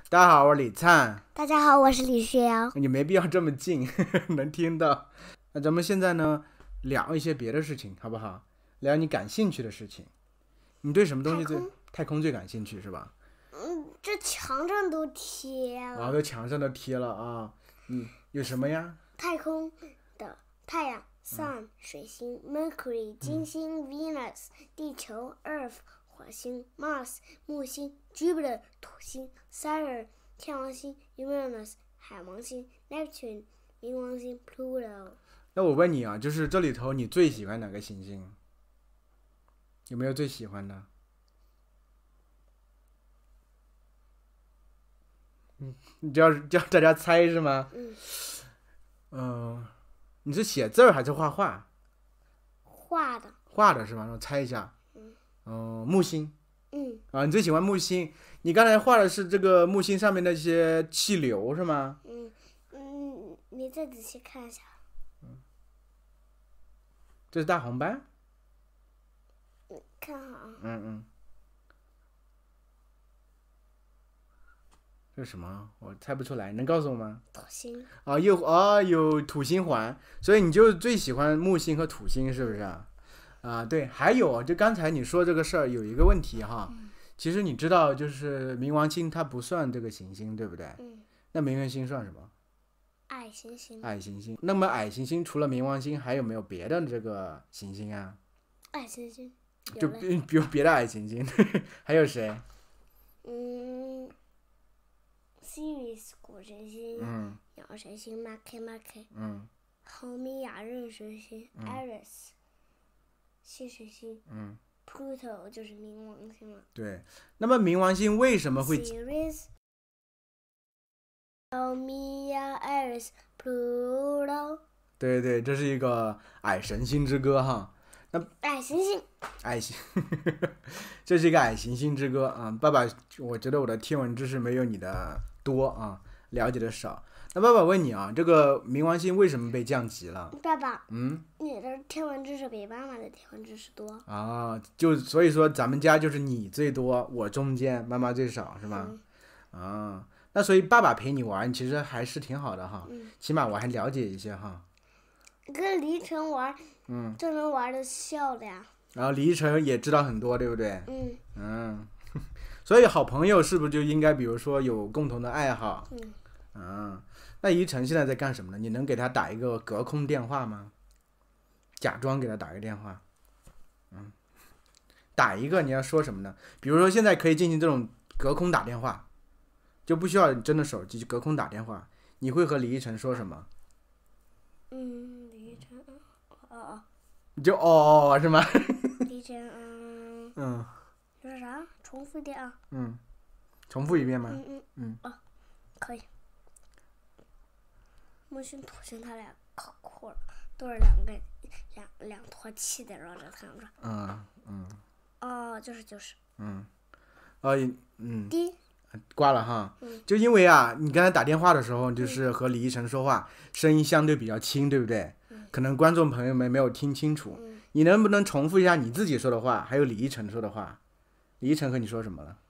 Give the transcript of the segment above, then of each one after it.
大家好，我是李灿。 大家好，我是李学瑶。 你没必要这么近，能听到。那咱们现在呢，聊一些别的事情，好不好？聊你感兴趣的事情。你对什么东西太空最感兴趣是吧？ 这墙上都贴了。 啊，在墙上都贴了啊。有什么呀？ 太空的太阳、Sun、水星、Mercury、金星、Venus、地球、Earth、火星、Mars、木星、Jupiter、土星、Saturn、天王星、Uranus、海王星、Neptune、冥王星、Pluto。 那我问你啊，就是这里头你最喜欢哪个行星？有没有最喜欢的？你叫大家猜是吗？你是写字儿还是画画？ 画的。 画的是吧？让我猜一下。木星。 啊， 你最喜欢木星？你刚才画的是这个木星上面那些气流是吗？ 你再仔细看一下。 这是大红斑。 看好啊。 这是什么？我猜不出来，能告诉我吗？ 土星。 有土星环，所以你就最喜欢木星和土星是不是啊？对，还有就刚才你说这个事儿有一个问题哈，其实你知道就是冥王星它不算这个行星对不对？那冥王星算什么？ 矮行星。 矮行星。那么矮行星除了冥王星还有没有别的这个行星啊？ 矮行星就比如别的矮行星还有谁 ？Sirius 火神星。鸟神星 Makemake。后米亚刃神星 Eris。新水星。Pluto 就是冥王星了。 对，那么冥王星为什么会 Sirius Haumea Eris Pluto。 对，这是一个矮神星之歌哈。那矮行星。 这是一个矮行星之歌啊。爸爸，我觉得我的天文知识没有你的多啊，了解的少。那爸爸问你啊，这个冥王星为什么被降级了？ 爸爸，你的天文知识比妈妈的天文知识多啊？所以说咱们家就是你最多，我中间，妈妈最少是吗？那所以爸爸陪你玩，其实还是挺好的哈，起码我还了解一些哈。 跟黎晨玩，就能玩的笑的呀。 然后黎晨也知道很多，对不对？所以好朋友是不是就应该，比如说有共同的爱好？那黎晨现在在干什么呢？你能给他打一个隔空电话吗？假装给他打个电话。打一个你要说什么呢？比如说现在可以进行这种隔空打电话，就不需要真的手机，就隔空打电话。你会和李依晨说什么？ 李依晨， 你就是吗？ 李依晨，说啥？重复一点啊。 重复一遍吗？ 可以。木星、土星，他俩可酷了，都是两坨气的绕着太阳转。就是。滴。 挂了哈。就因为啊，你刚才打电话的时候，就是和李依晨说话，声音相对比较轻，对不对？可能观众朋友们没有听清楚。你能不能重复一下你自己说的话，还有李依晨说的话？李依晨和你说什么了？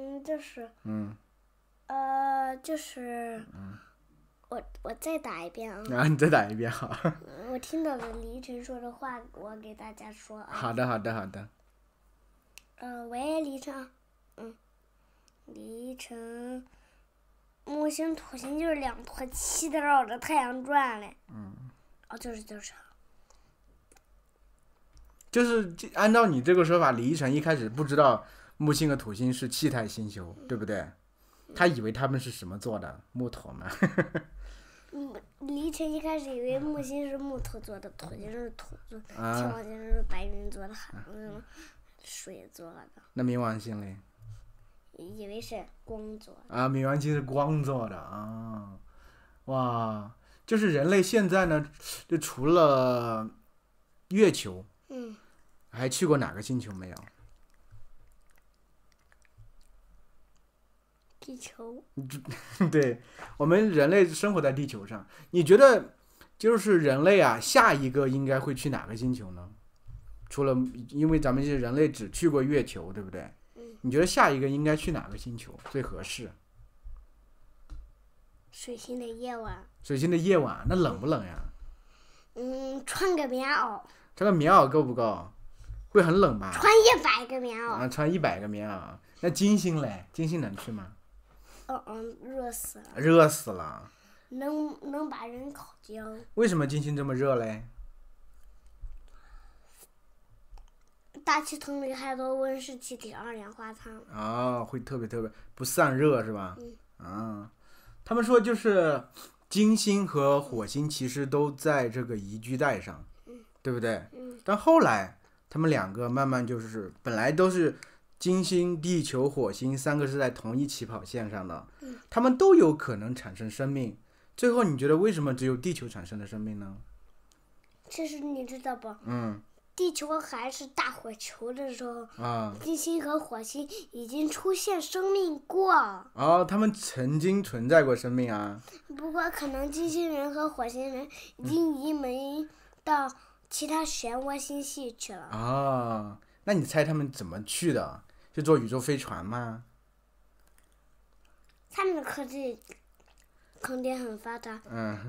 我再打一遍啊。 你再打一遍好。 我听到了李依晨说的话，我给大家说啊。 好的。 喂，李依晨。李依晨，木星、土星就是两坨气的绕着太阳转嘞。 就是按照你这个说法，李依晨一开始不知道木星和土星是气态星球，对不对？他以为他们是什么做的？木头吗？ 李依晨一开始以为木星是木头做的，土星是土做的，天王星是白云做的，水做的。那冥王星嘞？ 以为是光做的。 冥王星是光做的啊！哇，就是人类现在呢，就除了月球，还去过哪个星球没有？ 地球。 对，我们人类生活在地球上，你觉得就是人类啊，下一个应该会去哪个星球呢？除了因为咱们这人类只去过月球，对不对？你觉得下一个应该去哪个星球最合适？ 水星的夜晚。 水星的夜晚，那冷不冷呀？ 穿个棉袄。 穿个棉袄够不够？会很冷吧？ 穿100个棉袄。 穿100个棉袄。那金星嘞？金星能去吗？ 热死了。 热死了。 能把人烤焦。 为什么金星这么热嘞？ 大气层里还多温室气体二氧化碳。 会特别不散热是吧？他们说就是金星和火星其实都在这个宜居带上，对不对？但后来他们2个慢慢就是本来都是金星、地球、火星3个是在同一起跑线上的，他们都有可能产生生命。最后你觉得为什么只有地球产生了生命呢？ 其实你知道不？地球还是大火球的时候，金星和火星已经出现生命过。 他们曾经存在过生命啊。 不过可能金星人和火星人已经移民到其他漩涡星系去了。 那你猜他们怎么去的？是坐宇宙飞船吗？ 他们的科技肯定很发达。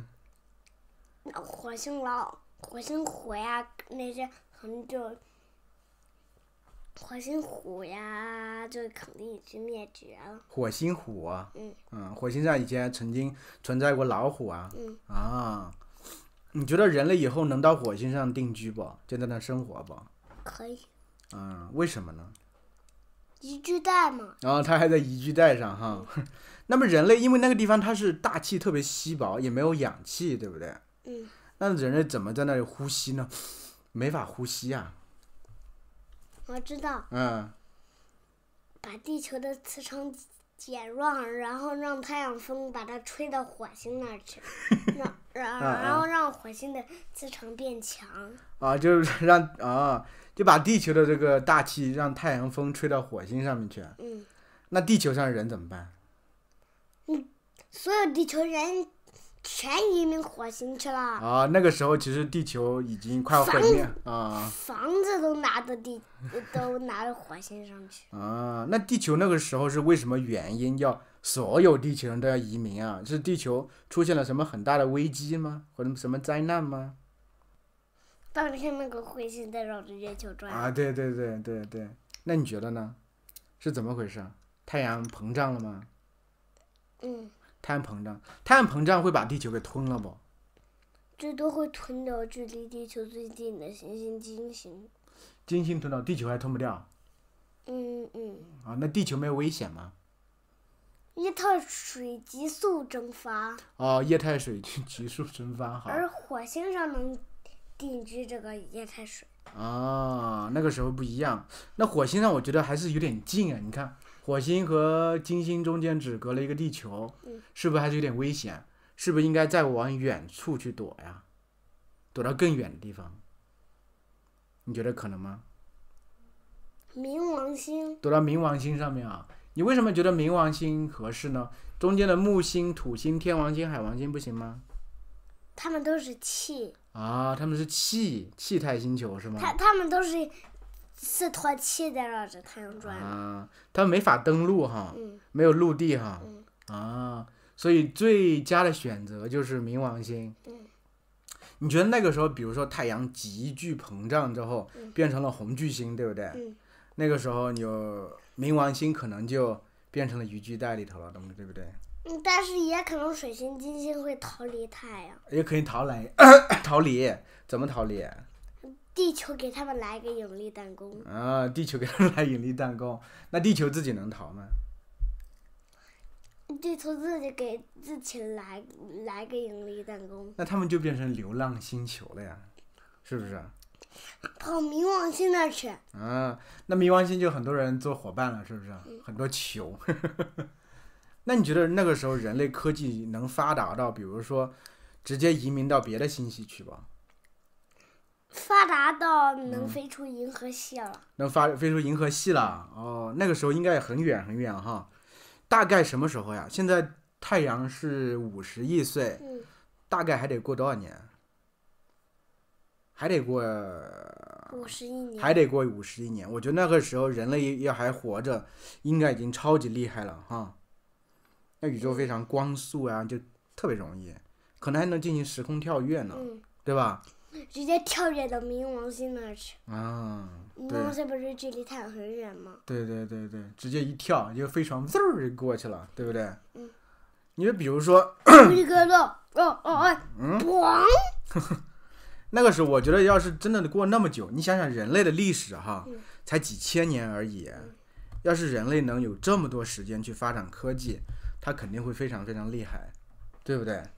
火星虎呀，那些可能就火星虎呀，就肯定已经灭绝了。 火星虎啊？火星上以前曾经存在过老虎啊。你觉得人类以后能到火星上定居不？就在那生活不？ 可以。 为什么呢？ 宜居带嘛。 它还在宜居带上哈。那么人类因为那个地方它是大气特别稀薄，也没有氧气，对不对？那人类怎么在那里呼吸呢？没法呼吸啊。 我知道。把地球的磁场减弱，然后让太阳风把它吹到火星那儿去，然后让火星的磁场变强。 就是就把地球的这个大气让太阳风吹到火星上面去。那地球上的人怎么办？ 所有地球人全移民火星去了。 那个时候其实地球已经快要毁灭房子都拿到火星上去。 那地球那个时候是为什么原因要所有地球人都要移民啊？是地球出现了什么很大的危机吗？或者什么灾难吗？ 当天那个彗星在绕着月球转。 对。那你觉得呢？是怎么回事？太阳膨胀了吗？太阳膨胀会把地球给吞了不？ 最多会吞掉距离地球最近的行星金星。 金星吞到，地球还吞不掉？那地球没有危险吗？ 液态水急速蒸发。 液态水急速蒸发好。 而火星上能定居这个液态水。 那个时候不一样。那火星上我觉得还是有点近啊，你看火星和金星中间只隔了一个地球，是不是还是有点危险？是不是应该再往远处去躲呀？躲到更远的地方？你觉得可能吗？ 冥王星。 躲到冥王星上面啊？你为什么觉得冥王星合适呢？中间的木星、土星、天王星、海王星不行吗？ 他们都是气。 他们是气态星球是吗？ 他们都是4坨气在绕着太阳转。 他们没法登陆哈，没有陆地哈。所以最佳的选择就是冥王星。你觉得那个时候，比如说太阳急剧膨胀之后，变成了红巨星，对不对？那个时候冥王星可能就变成了宜居带里头了，对不对？ 但是也可能水星、金星会逃离太阳。 也可以逃离，怎么逃离？ 地球给他们来个引力弹弓。 地球给他们来引力弹弓，那地球自己能逃吗？ 地球自己给自己来个引力弹弓。 那他们就变成流浪星球了呀，是不是？ 跑冥王星那儿去。 那冥王星就很多人做伙伴了，是不是？很多球。那你觉得那个时候人类科技能发达到，比如说直接移民到别的星系去吧？ 发达到能飞出银河系了。 能飞出银河系了？那个时候应该也很远很远哈。大概什么时候呀？现在太阳是50亿岁，大概还得过多少年？还得过 51年。 还得过51年。我觉得那个时候人类要还活着，应该已经超级厉害了哈。那宇宙非常光速啊，就特别容易，可能还能进行时空跳跃呢，对吧？ 直接跳跃到冥王星那儿去。 啊， 冥王星不是距离太阳很远吗？ 对，直接一跳，一个飞船嗖儿就过去了，对不对？你就比如说， 一个那个时候我觉得要是真的过那么久，你想想人类的历史哈，才几千年而已。要是人类能有这么多时间去发展科技，它肯定会非常非常厉害，对不对？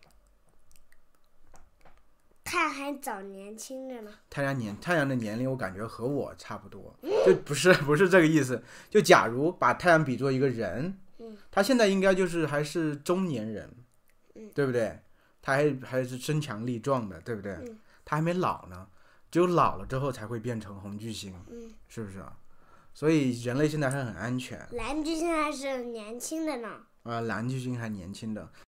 太阳还早年轻着呢。 太阳的年龄我感觉和我差不多，就不是这个意思。就假如把太阳比作一个人，他现在应该就是还是中年人，对不对？他还是身强力壮的，对不对？他还没老呢，只有老了之后才会变成红巨星，是不是啊？所以人类现在还很安全。 蓝巨星还是年轻的呢。 蓝巨星还年轻的。